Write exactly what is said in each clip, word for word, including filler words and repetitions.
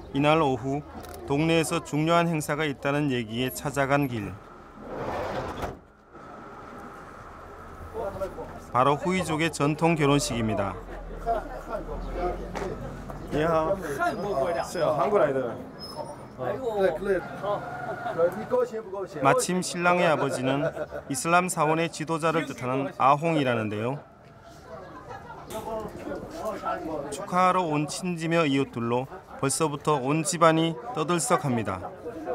이날 오후 동네에서 중요한 행사가 있다는 얘기에 찾아간 길. 바로 후이족의 전통 결혼식입니다. 你好，是韩国来的。 마침 신랑의 아버지는 이슬람 사원의 지도자를 뜻하는 아홍이라는데요. 축하하러 온 친지며 이웃들로 벌써부터 온 집안이 떠들썩합니다.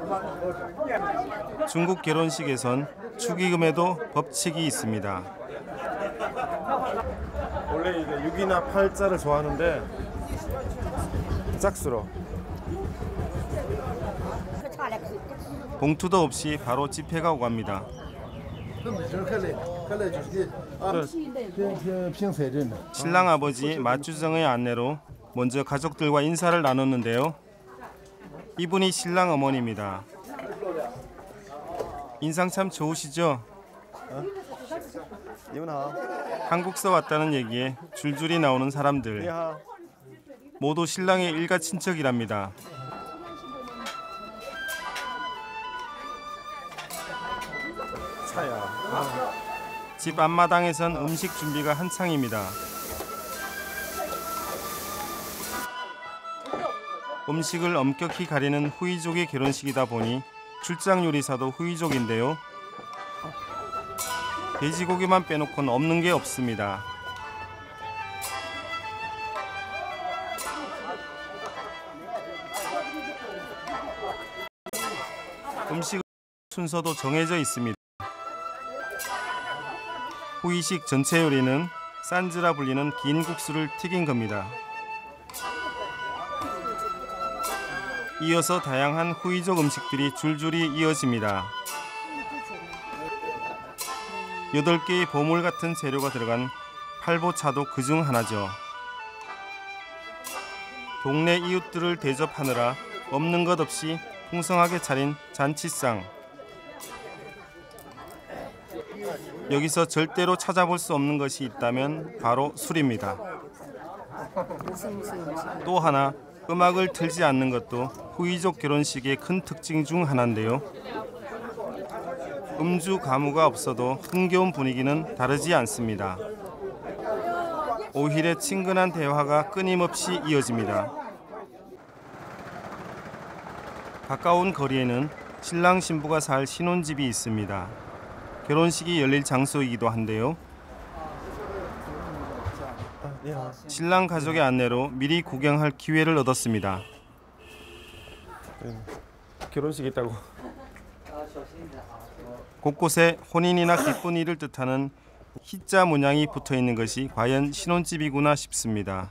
중국 결혼식에선 축의금에도 법칙이 있습니다. 원래 이게 육이나 팔자를 좋아하는데 짝수로. 봉투도 없이 바로 집회가 오갑니다. 신랑 아버지 마주정의 안내로 먼저 가족들과 인사를 나눴는데요. 이분이 신랑 어머니입니다. 인상 참 좋으시죠? 한국서 왔다는 얘기에 줄줄이 나오는 사람들. 모두 신랑의 일가 친척이랍니다. 차야. 집 앞마당에선 음식 준비가 한창입니다. 음식을 엄격히 가리는 후이족의 결혼식이다 보니 출장 요리사도 후이족인데요. 돼지고기만 빼놓고는 없는 게 없습니다. 음식 순서도 정해져 있습니다. 후이식 전체 요리는 산즈라 불리는 긴 국수를 튀긴 겁니다. 이어서 다양한 후이족 음식들이 줄줄이 이어집니다. 여덟 개의 보물 같은 재료가 들어간 팔보차도 그중 하나죠. 동네 이웃들을 대접하느라 없는 것 없이 풍성하게 차린 잔치상. 여기서 절대로 찾아볼 수 없는 것이 있다면 바로 술입니다. 또 하나 음악을 틀지 않는 것도 후이족 결혼식의 큰 특징 중 하나인데요. 음주 가무가 없어도 흥겨운 분위기는 다르지 않습니다. 오히려 친근한 대화가 끊임없이 이어집니다. 가까운 거리에는 신랑 신부가 살 신혼집이 있습니다. 결혼식이 열릴 장소이기도 한데요. 신랑 가족의 안내로 미리 구경할 기회를 얻었습니다. 결혼식 있다고. 곳곳에 혼인이나 기쁜 일을 뜻하는 희자 문양이 붙어 있는 것이 과연 신혼집이구나 싶습니다.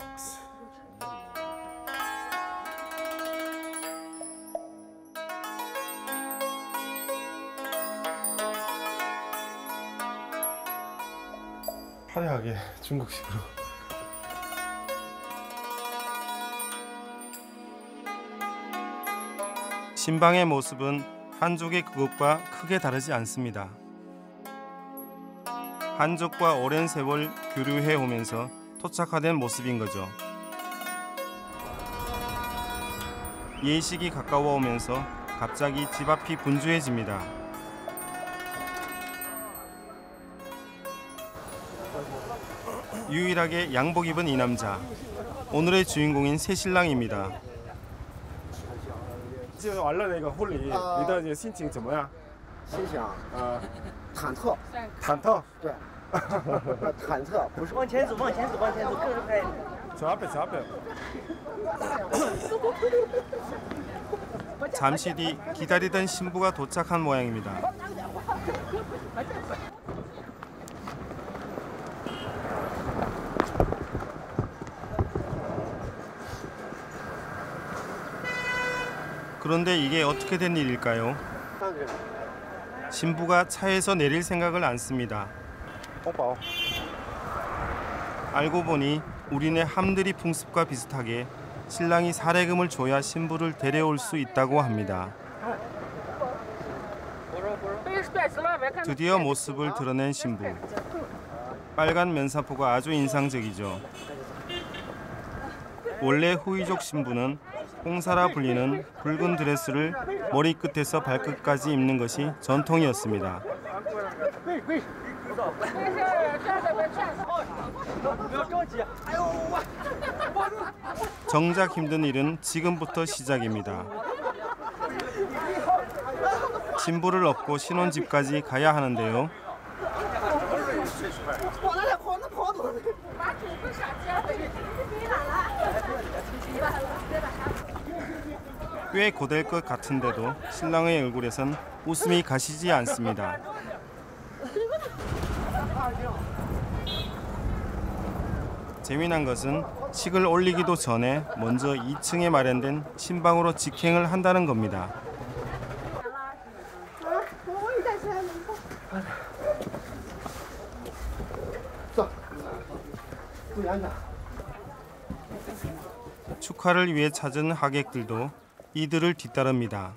화려하게 중국식으로. 신방의 모습은 한족의 그것과 크게 다르지 않습니다. 한족과 오랜 세월 교류해 오면서 토착화된 모습인 거죠. 예식이 가까워 오면서 갑자기 집 앞이 분주해집니다. 유일하게 양복 입은 이 남자, 오늘의 주인공인 새신랑입니다. 就完了那个婚礼，你的这个心情怎么样？ 心想， 啊， 忐忑， 忐忑。 对，忐忑，不是往前走，往前走，往前走，更是快。 저 앞에, 저 앞에. 잠시 뒤 기다리던 신부가 도착한 모양입니다. 그런데 이게 어떻게 된 일일까요? 신부가 차에서 내릴 생각을 않습니다. 오빠. 알고 보니 우리네 함들이 풍습과 비슷하게 신랑이 사례금을 줘야 신부를 데려올 수 있다고 합니다. 드디어 모습을 드러낸 신부. 빨간 면사포가 아주 인상적이죠. 원래 후이족 신부는 홍사라 불리는 붉은 드레스를 머리끝에서 발끝까지 입는 것이 전통이었습니다. 정작 힘든 일은 지금부터 시작입니다. 신부를 업고 신혼집까지 가야 하는데요. 꽤 고될 것 같은데도 신랑의 얼굴에선 웃음이 가시지 않습니다. 재미난 것은 식을 올리기도 전에 먼저 이 층에 마련된 신방으로 직행을 한다는 겁니다. 축하를 위해 찾은 하객들도 이들을 뒤따릅니다.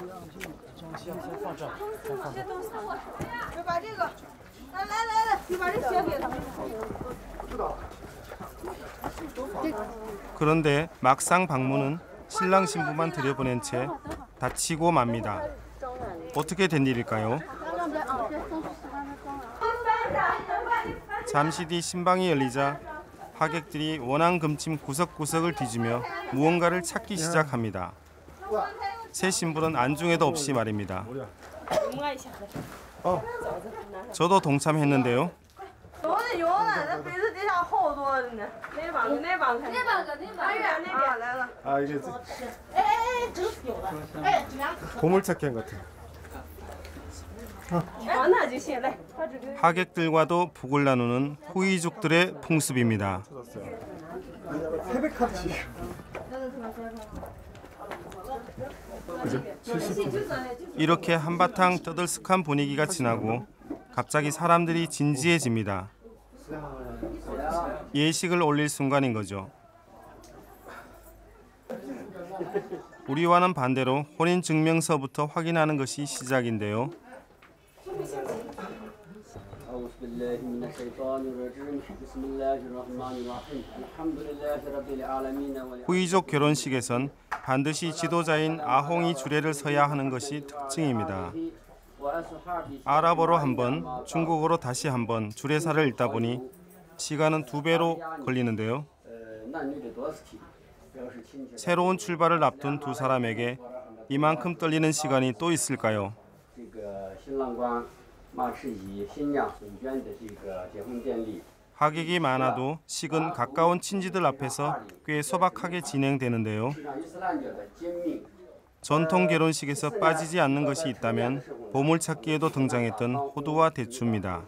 그런데 막상 방문은 신랑 신부만 들여보낸 채 다치고 맙니다. 어떻게 된 일일까요? 잠시 뒤 신방이 열리자 하객들이 원앙 금침 구석구석을 뒤지며 무언가를 찾기 시작합니다. 새 신부는 안중에도 없이 말입니다. 저도 동참했는데요. 아 이게 보물찾기 한 것 같아. 하객들과도 북을 나누는 후이족들의 풍습입니다. 새벽같이. 이렇게 한바탕 떠들썩한 분위기가 지나고 갑자기 사람들이 진지해집니다. 예식을 올릴 순간인 거죠. 우리와는 반대로 혼인 증명서부터 확인하는 것이 시작인데요. 후이족 결혼식에선 반드시 지도자인 아홍이 주례를 서야 하는 것이 특징입니다. 아랍어로 한 번, 중국어로 다시 한 번 주례사를 읽다 보니 시간은 두 배로 걸리는데요. 새로운 출발을 앞둔 두 사람에게 이만큼 떨리는 시간이 또 있을까요? 하객이 많아도 식은 가까운 친지들 앞에서 꽤 소박하게 진행되는데요. 전통 결혼식에서 빠지지 않는 것이 있다면 보물찾기에도 등장했던 호두와 대추입니다.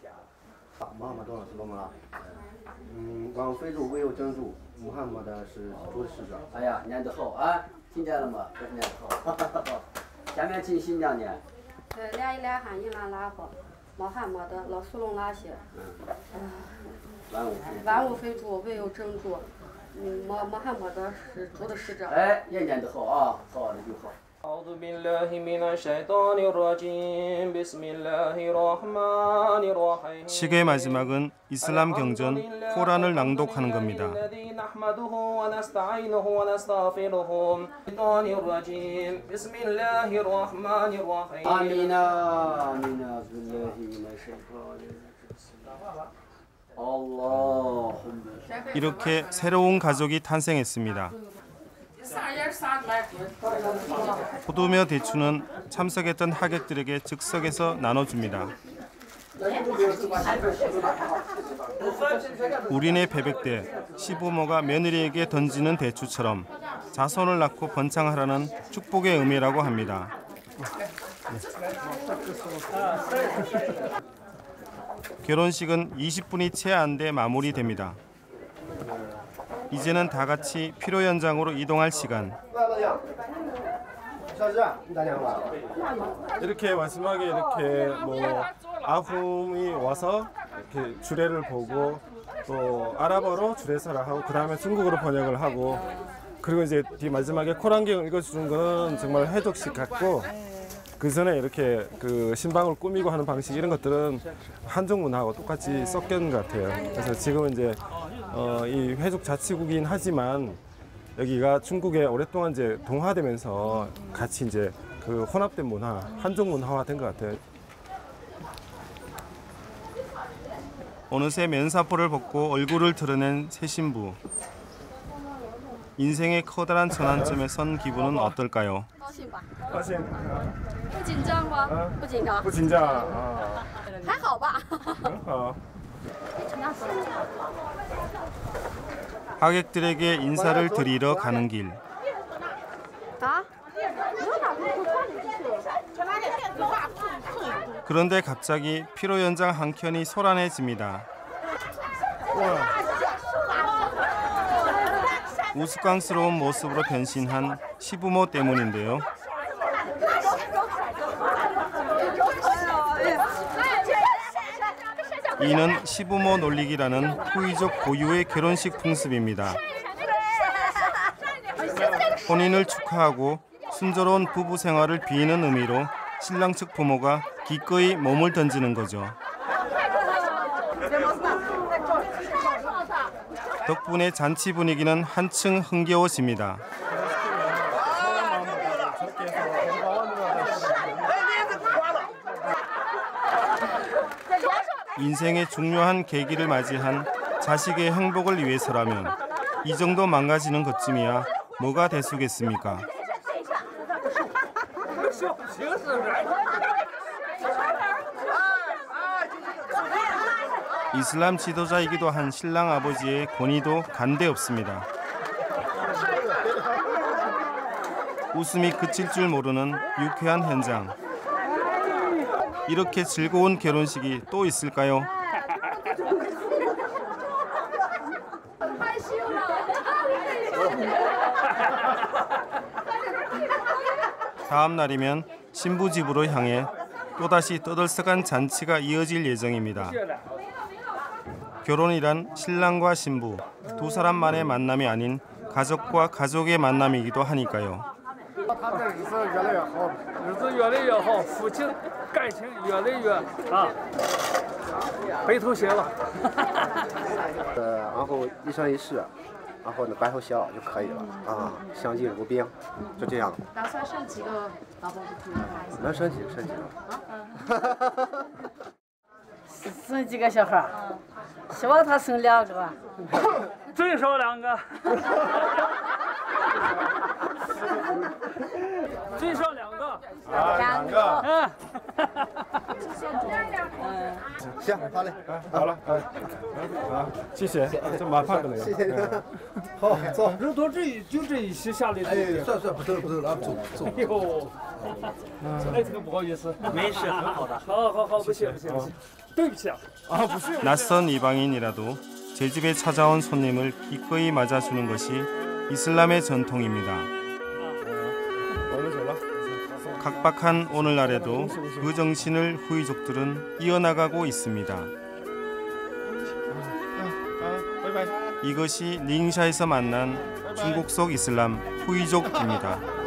أعوذ بالله من الشيطان الرجيم بسم الله الرحمن الرحيم 식의 마지막은 이슬람 경전 코란을 낭독하는 겁니다. نحمده ونستعينه ونستغفره الشيطان الرجيم بسم الله الرحمن الرحيم آمين آمين بالله من الشيطان الرجيم 이렇게 새로운 가족이 탄생했습니다. 호두며 대추는 참석했던 하객들에게 즉석에서 나눠줍니다. 우리네 배백대 시부모가 며느리에게 던지는 대추처럼 자손을 낳고 번창하라는 축복의 의미라고 합니다. 결혼식은 이십 분이 채 안 돼 마무리됩니다. 이제는 다 같이 피로 연장으로 이동할 시간. 이렇게 마지막에 이렇게 뭐 아훔이 와서 이렇게 주례를 보고 또 아랍어로 주례사를 하고 그 다음에 중국어로 번역을 하고 그리고 이제 뒤 마지막에 코란경을 읽어주는 건 정말 해독식 같고 그 전에 이렇게 그 신방을 꾸미고 하는 방식 이런 것들은 한족 문화하고 똑같이 섞인 것 같아요. 그래서 지금은 이제 어, 이 회족 자치국이긴 하지만 여기가 중국에 오랫동안 이제 동화되면서 같이 이제 그 혼합된 문화, 한족 문화화 된 것 같아요. 어느새 면사포를 벗고 얼굴을 드러낸 새 신부. 인생의 커다란 전환점에 선 기분은 어떨까요? 高兴吧？ 사실 不紧张吗？不紧张， 부 진짜 아, 还好吧？ 어. 하객들에게 인사를 드리러 가는 길. 啊？ 그런데 갑자기 피로 연장 한 켠이 소란해집니다. 우스꽝스러운 모습으로 변신한 시부모 때문인데요. 이는 시부모 놀리기라는 후이족 고유의 결혼식 풍습입니다. 혼인을 축하하고 순조로운 부부 생활을 비는 의미로 신랑 측 부모가 기꺼이 몸을 던지는 거죠. 덕분에 잔치 분위기는 한층 흥겨워집니다. 인생의 중요한 계기를 맞이한 자식의 행복을 위해서라면 이 정도 망가지는 것쯤이야 뭐가 대수겠습니까? 이슬람 지도자이기도 한 신랑 아버지의 권위도 간데없습니다. 웃음이 그칠 줄 모르는 유쾌한 현장. 이렇게 즐거운 결혼식이 또 있을까요? 다음 날이면 신부 집으로 향해 또다시 떠들썩한 잔치가 이어질 예정입니다. 결혼이란 신랑과 신부 두 사람만의 만남이 아닌 가족과 가족의 만남이기도 하니까요. 他们日子越来越好，日子越来越好，夫妻感情越来越啊白头偕老。 呃，然后一生一世，然后呢白头偕老就可以了啊，相敬如宾，就这样。 打算生几个老婆不能生几个生几个。 生几个小孩儿，希望他生两个。 最少两个。最少两个。 两个。 嗯。 行，好嘞， 好了，好，谢谢，这麻烦了。 谢谢。 好，走。人多这一就这一席下来。 哎，算算不走了不走了，走走。 哎呦，哎，这个不好意思。没事，很好的。好好好，不谢不谢不谢。对不起啊。啊，不是。 낯선 이방인이라도 제 집에 찾아온 손님을 기꺼이 맞아주는 것이 이슬람의 전통입니다. 각박한 오늘날에도 그 정신을 후이족들은 이어나가고 있습니다. 이것이 닝샤에서 만난 중국 속 이슬람 후이족입니다.